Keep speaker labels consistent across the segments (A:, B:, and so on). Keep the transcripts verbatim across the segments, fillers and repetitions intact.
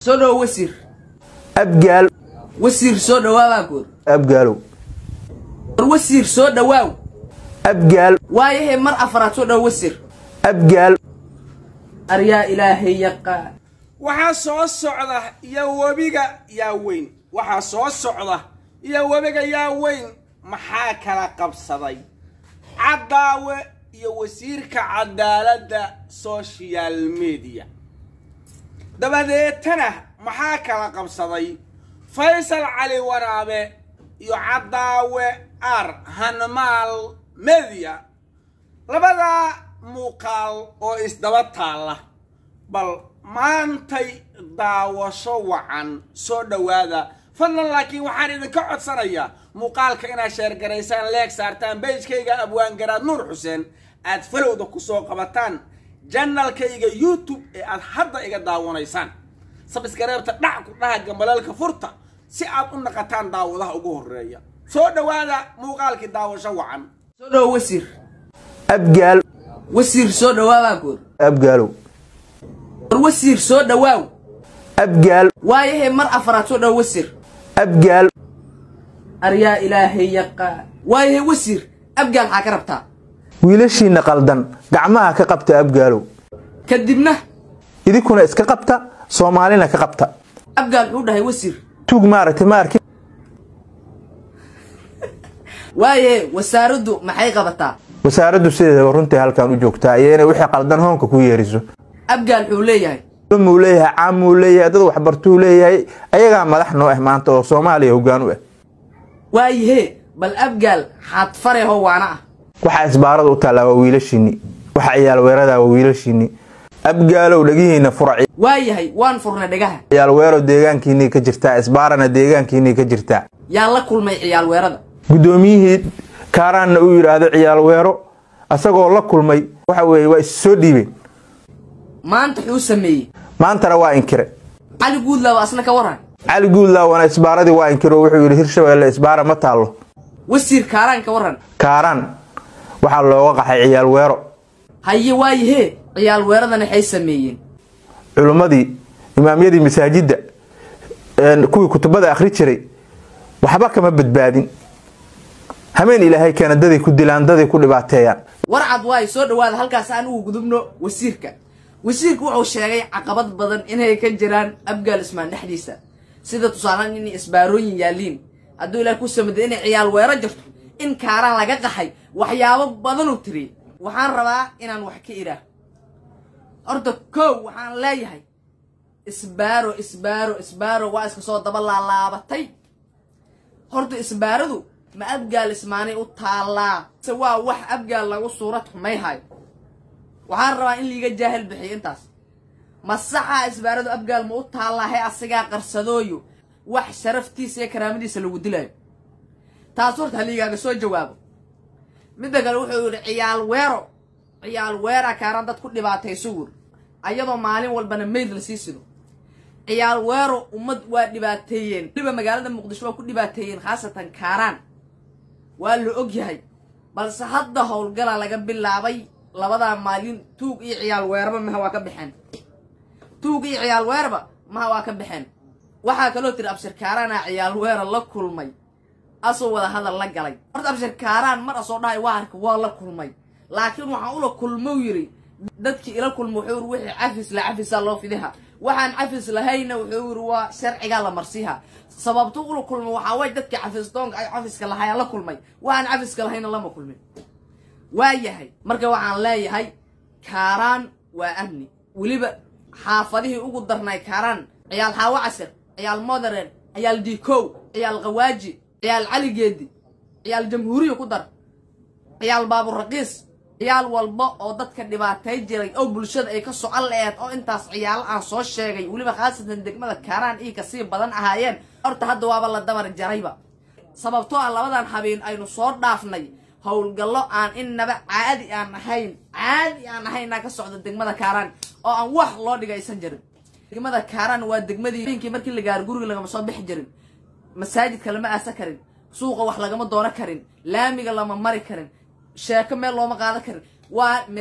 A: سودو وسير
B: أبقال
A: وسير سودو واقول
B: أبقالو
A: وسير سودو واو
B: أبقال
A: وايه مر أفراد سودو وسير
B: أبقال
A: أريا إلهي يقع
C: وحاسو الصعدة يا وبيجا يا وين وحاسو الصعدة يا وبيجا يا وين محاكلة قبصدي عداوة يا وسيرك عدالة سوشيال ميديا دبديتنا محاكلة قبصدي فيصل علي ورابه يعداوة أر هنمال ميديا لبدا موقال أو إسدبت الله بل maantay daawasho wacan soo dhawaada fadlan laakiin waxaan idinka codsanayaa muuqaalka inaad share gareysaan like saartaan page-kayga abwaan garaad nuur xuseen aad falowda ku soo qabataan channel-kayga YouTube ee aad hadda iga daawanaysaan subscribe-ta dhac ku dhaha gambalaalka furta si aad u naqataan daawadaha ugu horeeya soo dhawaada muuqaalkii daawasho wacan
A: soo dhaw wasiir
B: أبقال
A: wasiir soo dhawaaqood
B: أبقالو
A: وسير سودا واو
B: أبقال
A: وايه مر أفراد سودا وسير
B: أبقال
A: أريا إلهي يقع وايه وسير أبقال حاكربتا
B: ويلشي نقلدن قعمها كقبت أبقالو
A: كدبنا
B: إذا كنا إسك قبت صومالينا كقبت
A: أبقال حوده وسير
B: توق مارت مارك
A: وايه وساردو محي قبتا
B: وساردو سيدة ورنتي هالكان وجوكتا يانا وحي قلدن هونك كويريزو
A: أبقال حوليه
B: موليه عام موليه دد وحبرتو ليه ايغا مدخنو اه مانتا oo Soomaaliya hogaanu ah
A: waayahe bal abgal xad fare ho waana
B: waxa isbaarada u talaa wiilashini waxa ciyaal weerada wiilashini abgaalow dhagihiina furci
A: waayahay waan furna dhagaha
B: ciyaal weero deegaankiini ka jirta isbaarana deegaankiini ka jirta
A: yaa la kulmay ciyaal weerada
B: gudoomiyihii kaaraan uu yiraahdo ciyaal weero asagoo la kulmay waxa weey waa soo dhiibay
A: maanta xuu sameeyay
B: maanta waa inkire
A: cali guudlaa asna ka waran
B: cali guudlaa wana isbaaradii waa inkiro wuxuu yiri hirshabeelle isbaara ma taalo
A: wasiir kaaraan ka waran
B: kaaraan waxa looga qaxay ciyaal weero
A: haye waayahe ciyaal weeradana waxay sameeyeen
B: culimadii imaamyadii masaajida ee kuwii kutubada akhri jiray waxba kama badbaadin hameen ilaahay kana dadii ku dilaan dadii ku dhibaateeyaan
A: warcad way soo dhawaada halkaas aan ugu gudubno wasiirka wasiirku wuxuu sheegay caqabad badan inay ka jiraan abgaal ismaan dhaxdiisa sida tusaalaan in isbaarooyin yaaliin haduu ilaa ku sameeyay in ciyaal weero jirto in kaaraan laga qaxay waxyaabo badan u tiri waxaan rabaa inaan wax ka ira ordo koow waxaan leeyahay isbaaro isbaaro isbaaro waa iska soo daba laalaabatay horta isbaaradu ma abgaal ismaanay u taalaa waa wax abgaal lagu suurad xumay hay waxaan rabaa in liiga jaahil bixiyo intaas masaxa isbaaradu abgaal ma u taalahay asiga qarsadooyo wax sharaftiisa iyo karaamadiisa lagu dilayo taas horta liiga soo jawaabo mid kale wuxuu yiri ciyaal weero ciyaal weera kaaran dad ku dhibaatay sugur ayadoo maalin walbana meed la siisido ciyaal weero ummad waa dhibaateeyeen liba magaalada muqdisho waa ku dhibaateeyeen khaasatan kaaraan waa la og yahay balse hadda howlgala laga bilaabay labada maalin tuug iyo ciyaal weerba ma waa ka bixin tuug iyo ciyaal weerba ma waa ka bixin waxa kale oo tir abshir kaarana ciyaal weera la kulmay asoo wada hadal la galay horta abshir kaaraan mar asoo dhahay waarka waa la kulmay laakiin waxa uu la kulmo yiri dadkii ila kulmo wuxuu wixii cafis la cafis loo fidaha waxaan cafis lahayna wuxuu waa sharciga la marsiha sababtu uu la kulmo waxa way dadkii cafis doonka ay cafiska lahaayeen la kulmay waxaan cafiska lahayna lama kulmin waayahay marka waxaan leeyahay kaaraan waa amni waliba xaafadihii ugu darnay kaaraan ciyaal xaawa casir ciyaal modern ciyaal dikow ciyaal qawaaji ciyaal cali geedi ciyaal jamhuuriyo ku dar ciyaal baabur raqiis ciyaal walba oo dadka dhibaatay jiray oo bulshada ay ka socon leeyahay oo intaas ciyaal aan soo sheegay waliba khaasatan degmada kaaraan iyo ka sii badan ahaayeen horta hadda waaba la dabar jarayba sababtoo ah labadan habeen aynu soo dhaafnay howlgallo aan innaba caadi aan ahayn caadi aan ahayn ka socdo degmada kaaraan oo aan wax loo dhigaysan jirin degmada kaaraan waa degmadii intii markii la gaar guriga laga soo bixi jirin masaajidka lama aasa karin suuqa wax laga ma doona karin laamiga lama mari karin sheeko meel looma qaada karin waa meel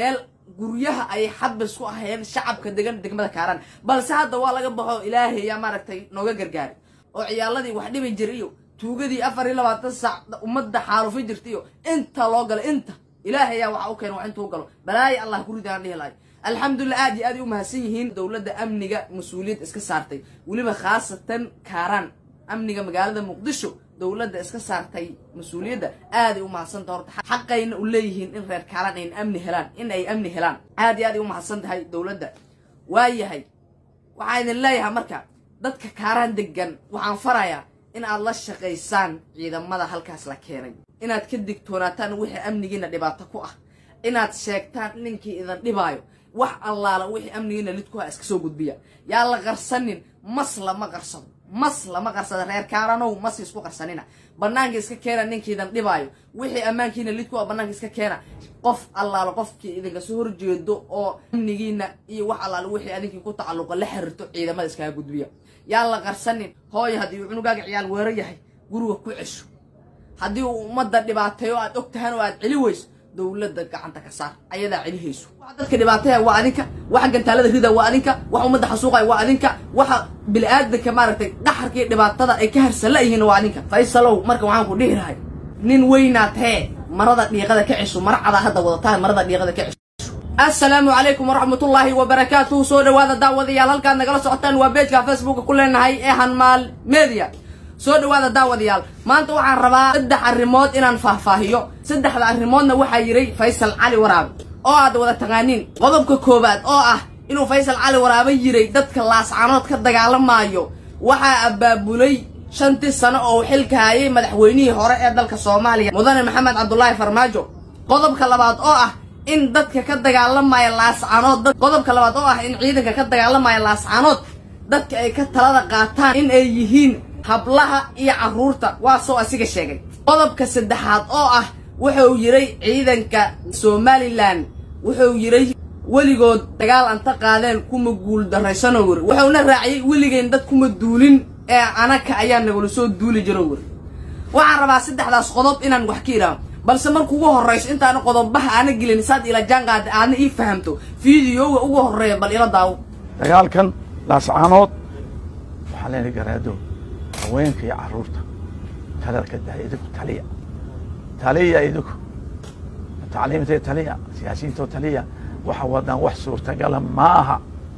A: guryaha ay xabis ku ahayeen shacabka degan degmada Kaaraan balse hadda waa laga baxo Ilaahay yaa maaragtay nooga gargaaray oo ciyaaladii wax dhibi jiray iyo tuugadii afar iyo labaatan saac ummadda xaalufi jirtay inta loo galay inta Ilaahay yaa waxa uu keenay wax intuu galo balaay Allah ku ridaan dhihlay alxamdulillah aad iyo aad u mahadsan yihiin dawladda amniga mas'uuliyad iska saartay waliba khaasatan Kaaraan amniga magaalada Muqdisho dawladda iska saartay mas'uuliyadda aad u mahadsan tahay xaqayna u leeyihiin in reer Kaaraan ay amni helaan in ay amni helaan aad iyo aad u mahadsan tahay dawladda waayahay waxaan leeyahay marka dadka Kaaraan degan waxaan farayaa in aad la shaqeysaan ciidamada halkaas la keenay inaad ka digtoonaataan wixii amnigiina dhibaato ku ah inaad sheegtaan ninkii idan dhibaayo wax allaala wixii amnigiina lidku ah iska soo gudbiya yaa la qarsanin mas lama qarsado mas lama qarsado reer Kaaraanow mas isku qarsanina banaanka iska keena ninkii idan dhibaayo wixii ammaankiina lidku ah banaanka iska keena qof allaala qofkii idinka soo horjeedo oo amnigiina iyo wax allaala wixii adinki ku tacalluqa la xiriirto ciidamada iska gudbiya yaa la qarsanin hooyo hadii uu cunugaaga ciyaal weerar yahay guriga ku cisho hadii uu umada dhibaateeyo aad ogtahan oo aad cili weyso dawladda gacanta ka saar ayada cilihayso waxa dadka dhibaateeya waa adinka waxa gantaalada rida waa adinka waxa umada xasuuqay waa adinka waxa bil aadka maaragtay dhaxarkii dhibaatada ay ka harsalayeen waa adinka Faysalow marka waxaan ku dhiirahay nin weynaatee marada dhiiqada ka cisho marcada hadda wadataan marada dhiiqada ka cisho السلام عليكم ورحمة الله وبركاته سودا وهذا دعوة ديال هالكان نقل سعتان وبيجك فيسبوك كلنا هاي إيهان مال ميديا سودا وهذا دعوة ديال ما أنتوا عن ربا سدح الريموت إن نفهفاهيو سدح الريموت نوحي يري فيصل علي وراب أو هذا وهذا تغانين غضبك كوبات أو أه إنه فيصل علي وراب يري دتك اللاس عنات كدق على مايو وحا أبابولي شنتي السنة أو حلك هاي مدحويني هراء دالك الصومالية مدن محمد عبد الله فرماجو غضبك اللبات أو أه in dadka ka dagaalamaya laascanood dad qodobka labaad oo ah in ciidanka ka dagaalamaya laascanood dadka ay ka talada qaataan in ay yihiin hablaha iyo caruurta waa soo asiga sheegay qodobka saddexaad oo ah wuxuu yiray ciidanka Somaliland wuxuu yiray waligood dagaal anta qaadeen kuma guul daraysan oo wuxuuna raaciyay waligeen dad kuma duulin ee anaka ayaa nagula soo duuli jiray waxaan rabaa saddexdaas qodob inaan wax ka iraado balse markuu ugu horeyso inta aan qodobaha aan gelin saad ila janqaad aan ii fahamto fiidiyowga ugu horeeyo bal ila daaw
D: dagaalkan laascanood waxa la garaado haweenka iyo caruurta talada ka daayay taliya taliya idinku tacliimta taliya siyaasiyiinta taliya waxa wadan wax suurtagal ma aha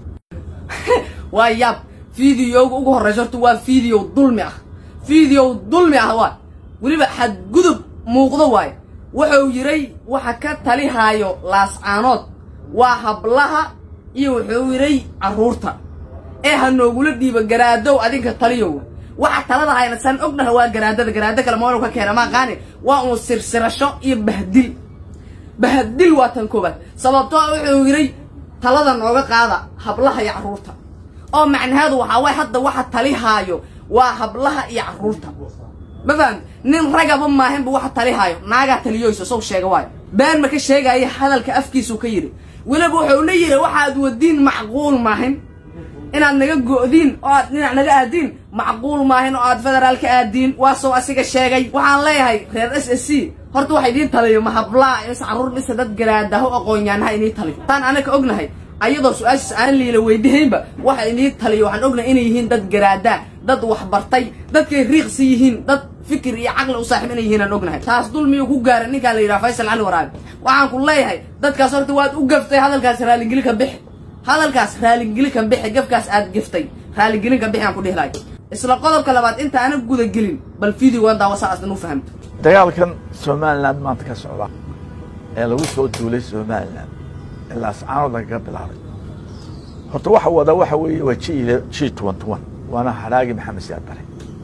A: waa yab fiidiyowga ugu horeyso waa fiidiyow dulmi ah fiidiyow dulmi ah waa waliba xad gudub muuqdo waay wuxuu yiray waxa ka talihaayo laascanood waa hablaha iyo wuxuu yiray caruurta ee hanoogula dhiiba garaadow adinka taliyow waxa talada hayna san ognaha waa garaadada garaada kale ma ka keenay ma qaani waa uu sirsirasho iyo bahdil bahdil waa tan koobaad sababtoo wuxuu yiray talada nooga qaada hablaha iyo caruurta oo macnaheedu waxa way hadda waxa talihaayo waa hablaha iyo caruurta مثلا نين رجب ما هم بواحد تليهايو ناقة تليويس وصو شيء واي بان ما كشيء أي هذا الكأفكيس وكيري ولا بوحوا ليه واحد والدين معقول ما هم إن عندنا جودين أو إن عندنا قادين معقول ما هن أو فدرال كقادين وصو أسيك الشيء وحنا ليه هاي غير اس اس سي هرت واحدين تليو ما حبلا بس عرور لسه ده جراد ده هو أقوين يعني هاي نيت تليو تان أنا كأجنا هاي أيضا سؤال أنا اللي لو يدهين بقى واحد نيت تليو عن أجنا إني يهين ده جراد ده ده وحبرتي ده كريق سيهين ده فكر يا عقل وصاحب إنه هنا نقولها تاس دول ميوكو جارني قال لي فيصل علي وراب وعن كل هاي ده كسرت واد وقفتي هذا الكاس رالي نقول لك بح هذا الكاس رالي نقول لك بح جف كاس عاد قفتي رالي نقول لك بح عن كل هاي إسلا قدر كلامات أنت أنا بقول الجلين بالفيديو وان ده وصل أصلا فهمت
D: dagaal kan Somaliland maanta ka socda ee lagu soo duulay Somaliland ilaa saacado laga bilaabay horta waxa wada waxa weeye wajiile G twenty-one waana haraagi Maxamed Siyaad Bare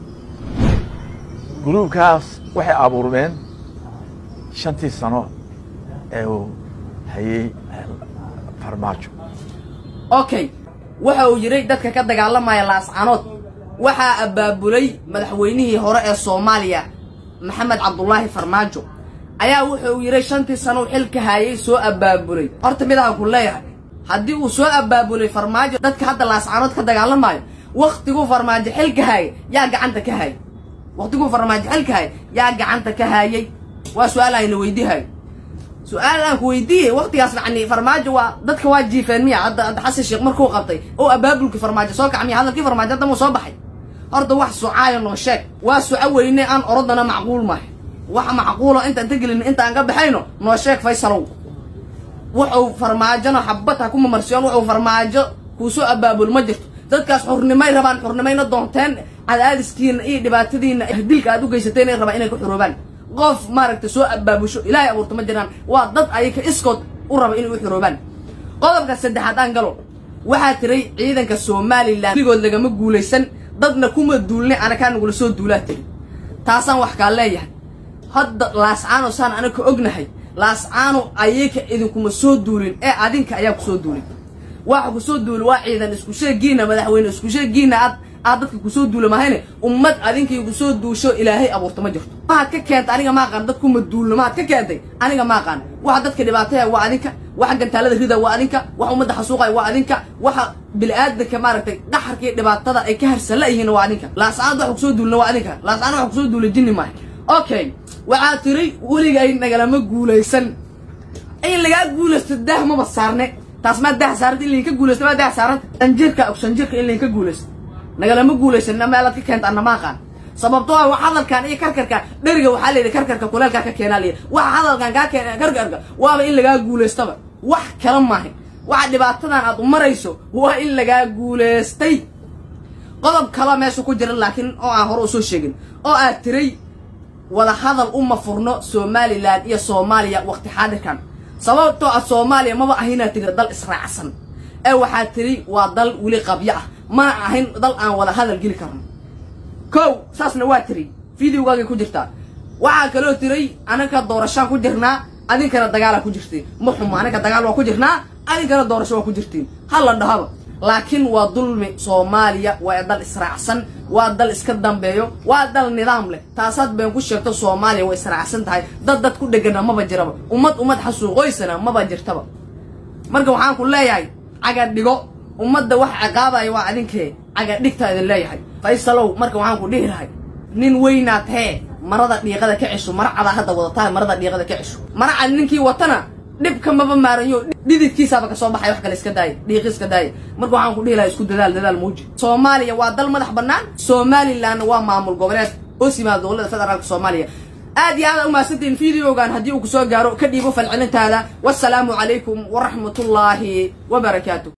D: gruubkaas waxay abuurmeen shantii sano ee uu hayay farmaajo
A: okay waxa uu yiray dadka ka dagaalamaya laascanood waxa abaabulay madaxweynihii hore ee Soomaaliya محمد عبد الله فرماجو ayaa wuxuu yiray shantii sano xilka hayay soo abaabulay horta midaha kuleeyahay hadii uu soo abaabulay farmaajo dadka hadda laascanood ka dagaalamayo waqtigu farmaajo xilka hayay yaa gacanta ka hayay waqtigu farmaajo xilka hayay yaa gacanta ka hayay waa su'aal ayna weydiihay سؤال أنا كويدي وقت يصنع عني فرماجة وضدك واجي فنية هذا هذا حس الشيخ مركو قبطي أو أبابل كفرماجة سوق عمي هذا كيف فرماجة ده مصابحي أرض واحد سعاي إنه شك وسعوي إني أنا أردنا معقول معه واحد معقولة أنت تقول إن أنت أنقب حينه إنه شك فيصلوا وحو فرماجة حبتها كم مرسيون وحو فرماجة كوسو أبابل مجرد ضدك حرني ما يربان حرني ما ينضونتين على هذا سكين إيه دبعتدين هديك أدو جيستين يربان إنك حروبان qof maaragtay soo abaabusho ilaahay abuurto ma jiraan waa dad ayaka iskood u raba inay u xirooban qodobka saddexaad aan galo waxa tiray ciidanka Soomaaliland ligood lagama guuleysan dadna kuma duulnay ana kaan ugu soo duulaatay taasan wax ka leeyahay hadda laascaano saan ana ka ognahay laascaano ayaka idinkuma soo duulin ee adinka ayaa ku soo duulin waxa ku soo duul waa ciidan isku sheegiina madaxweyne isku sheegiina ad dadka ku soo duula mahayne ummad adinka igu soo duusho ilaahay abuurto ma jirto waxa ka keentay aniga ma aqaan dadku ma duulno ma ka keentay aniga ma aqaan waxa dadka dhibaataya waa adinka waxa gantaalada rida waa adinka waxa ummadda xasuuqay waa adinka waxa bilaadanka maaragtay dhaxarkii dhibaatada ay ka harsala yihiin waa adinka laasaan waxa ku soo duulno waa adinka laasaan waxa ku soo duulay jinni ma okay waxa tiray waliga nagala ma guuleysan ay laga guuleysto dah ma basaarne taas ma dah saartay in ka guuleysto ma dah saaran anjirka oo sanjirka in ka guuleysto nagala ma guuleysan ma la ka keenta anna ma qaan sababtoo ah waxa hadalkan iyo karkarka dhariga waxa leeyahay karkarka kuleelka ka keenaliya waxa hadalkan ka keenay karkarka waa in laga guuleystaba wax kala maaha waxa dhibaatadan aad u marayso waa in laga guuleystay qodob kala meesha ku jira laakiin oo aan hore u soo sheegin oo aad tiray wada hadal uma furno Soomaaliland iyo Soomaaliya waqti xaadirkan sababtoo ah Soomaaliya ma ahina tigir dal israacsan ee waxa tiri waa dal wali qabya ah ما أهين ضل أنا ولا هذا الجيل كرم كو ساسنا واتري فيديو قاعد كوجرتا وعاكلو تري أنا كدورشان كوجرنا أدين كنا دجالة كوجرتي محمد أنا كدجالة كوجرنا أدين كنا دورشان كوجرتين هلا ده هذا لكن وظلم صوماليا وعدل إسراع سن وعدل إسكندم بيو وعدل النظام له تاسات بين كل شرط صوماليا وإسراع سن تاي ضد ضد كل دجنا ما بجربه ومت ومت حسوا غيسنا ما بجرتبه مرجع وحنا كلها يعني عقد دقو ummadda wax aqaabay waa adinkee aga dhigtaada leeyahay faysalow marka waxaan ku dhihi lahay nin weynaad hee marada dhiiqada ka cisho marcada hadda wadataa marada dhiiqada ka cisho marca ninkii watana dhibka maba maarayo dhididkiisaba ka soo baxay wax kale iska daay dhiiq iska daay marka waxaan ku dhihi lahay isku dadaal dadaal muuji Soomaaliya waa dal madax banaan Somaliland waa maamul goboleed oo simaa dowladda federaalka Soomaaliya aad iyo aad u maasantiin fiidiyoogan hadii uu ku soo gaaro ka dhiibo falcelintaada wassalaamu calaykum wa rahmatullaahi wa barakaatuh